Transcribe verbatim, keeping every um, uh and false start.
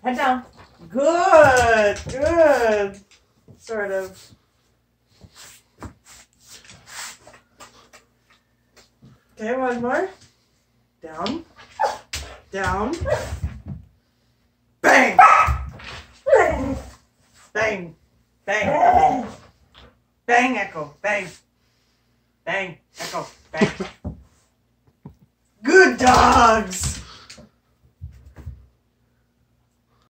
Head down. Good. Good. Sort of. Okay, one more. Down. Down. Bang! Bang! Bang! Bang! Bang, Echo. Bang! Bang, Echo. Bang! Good dogs!